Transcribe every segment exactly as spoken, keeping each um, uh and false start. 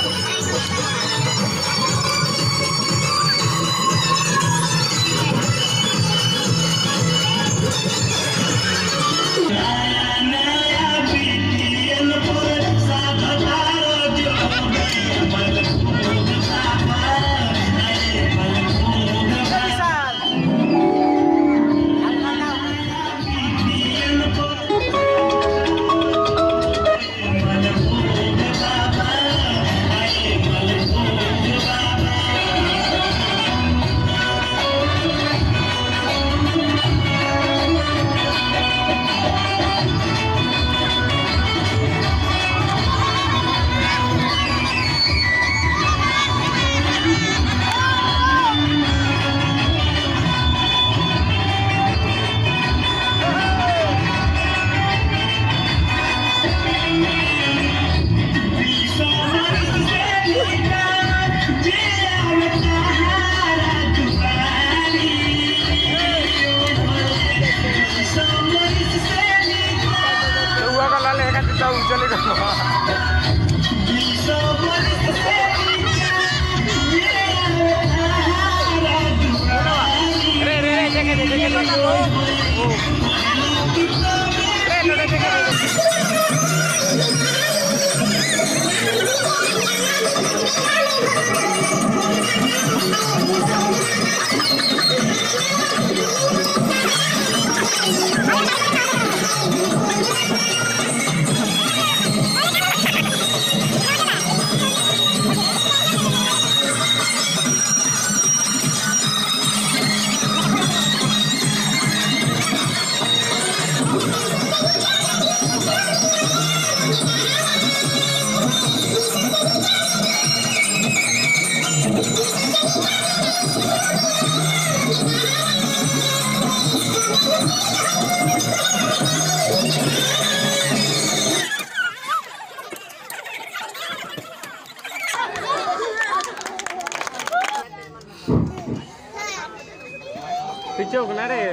पीछे उखना रे,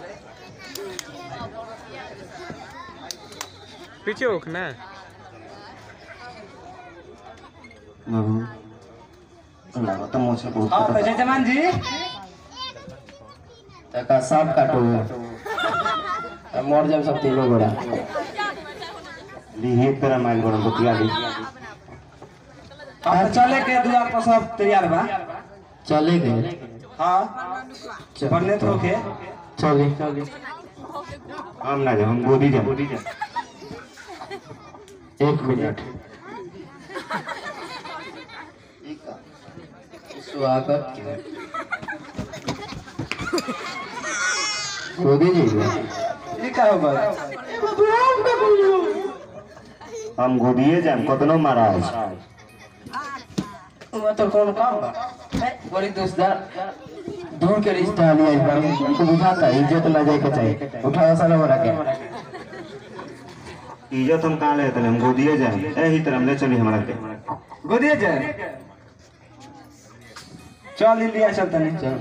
पीछे उखना। लगा तो मुझे बहुत। हाँ तो जजमान जी, तका सांप काटो, मोड़ जब सब तीनों बड़ा। ली हेट पर माइल बड़ा बुतिया ली। हाँ चले के द्वार पर सब तैयार बा। चले गए। हाँ पढ़ने तो के चले हम ना जाओ हम गोदी जाओ एक मिनट स्वागत गोदी जी ये क्या होगा हम गोदिए जाम कतनो महाराज वो तो कौन काम बा बड़ी दोस्तदार दूर के रिश्ता लिया इस बार हमको बुझाता है इज्जत ना जाए के चाहिए उठाओ साला बड़ा के इज्जत हम कहाँ ले हम गोदिए जाए यही तरह ले चली हमारा के गोदिए जाए चल लिया चलता नहीं चल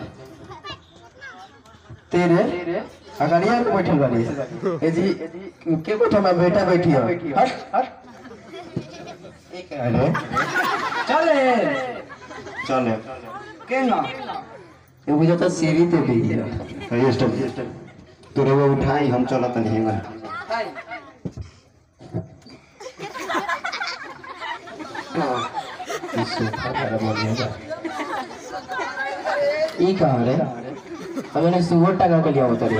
तेरे अगर यार को बैठल बारी ए जी के बैठा मैं बेटा बैठी हो हट हट एक अरे चले चले केना ये मुझे तो सीरी ते भी है ये स्टॉप तोरे वो उठाई हम चलत नहीं है ई कहां रे हमने सुवर टका के लिया उतरे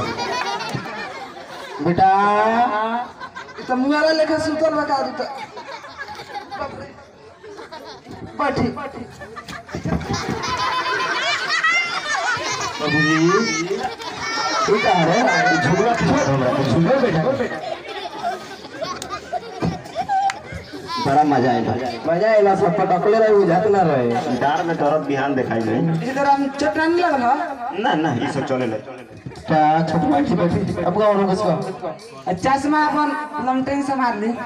बेटा तो मुआरा लेखा सुतल बका दू तो बैठी बाबूजी तू कहां रे झुगड़ा झुगड़ा बेटा बड़ा मजा आएगा मजा आएगा सब पटकले रहे बुझात ना रहे डार में तरफ बिहान दिखाई दे इधर हम चटनी लगना ना ना ये सब चले ले क्या छोटी बैठी बैठी अब का और किसको चश्मा अपन लमटेन से मार ली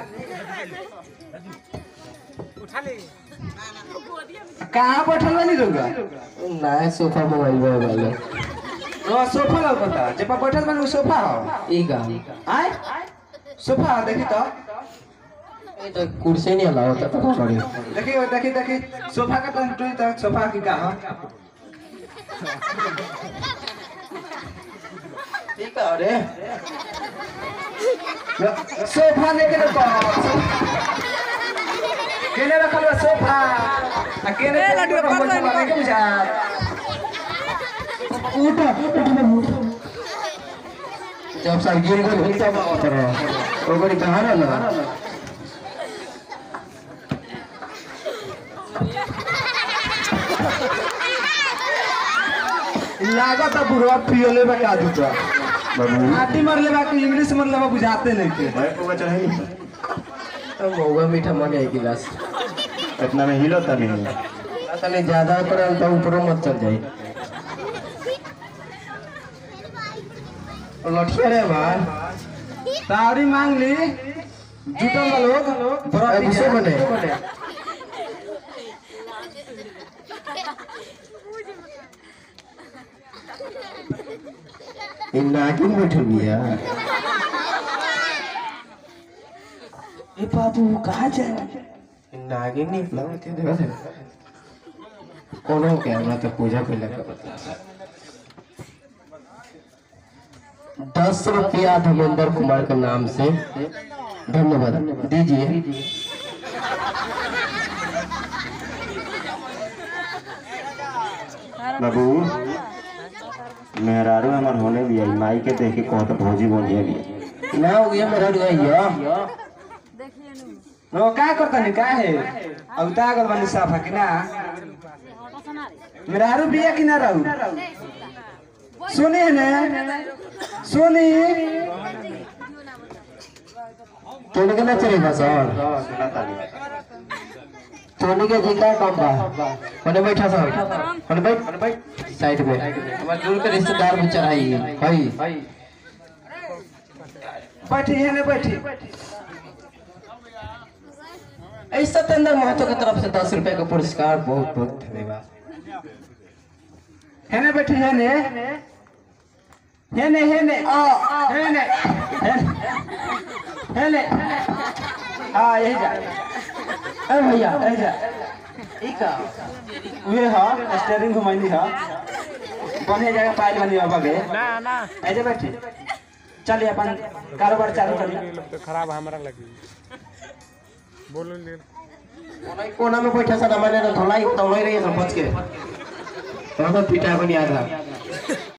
उठा ले कहां बैठल बनी रुगा ना सोफा मोबाइल में वाले ओ सोफा लगता जे पर बैठल बनी सोफा हो ई का आय सोफा देखी तो ये तो कुर्सी नहीं अलाउ होता तो सॉरी देखिए देखिए देखिए सोफा का तो टूट तक सोफा की का हो ठीक है अरे सोफा लेके रखो केने रखल बा सोफा आ केने लड्डू पर सोफा लेके जा उठा उठा जब सर गिर गए हिलता बात रहा ओकरी कहां रहला लागत है बुढ़वा पियोले बा का दूता आटी मार लेबा कि इंग्लिश मार लेबा बुझाते नहीं के भाई को चढ़ाई तो मौगा मीठा मन है गिलास इतना में हिलो तनी तनी ज्यादा पर तो ऊपर मत चल जाए लठिया रे भाई तारी मांग ली जुटल बा लोग बराती से बने इन नागिन बैठल बिया ए बाबू कहां जाए नागिन नहीं लगते देखा थे कोनो के हमरा तो पूजा पे लगा बता दस रुपया धर्मेंद्र कुमार के नाम से धन्यवाद दीजिए बाबू मेहरारू हमार होने भी आई माई के देख के कहत भौजी बोलिए भी ना हो गया मेरा रुइया नो का करता नहीं का है अब ता गल बनी साफ है कि ना मेरा हारू बिया कि ना रहू सुनी ने सुनी तोने के ना चलेगा सर तोने के जी का काम बा होने बैठा सर होने बैठ होने बैठ साइड में हमारे दूर के रिश्तेदार भी चढ़ाई भाई बैठी है ने बैठी ऐसा सत्येंद्र महतो की तरफ से दस रुपए का पुरस्कार बहुत बहुत धन्यवाद है ने बैठी है ने है ने है ने आ है ने है ने हां यही जा ए भैया ए जा ई का वे हां स्टीयरिंग घुमाई हां बने जगह पाइल बनी बाबा के ना ना ऐसे बैठे चलिए अपन कारोबार चालू करिए तो खराब हमरा लगी बोलो ले कोना कोना में बैठा सर हमारे ना धोलाई तो रही है सब बच के तो पिटा बनी आधा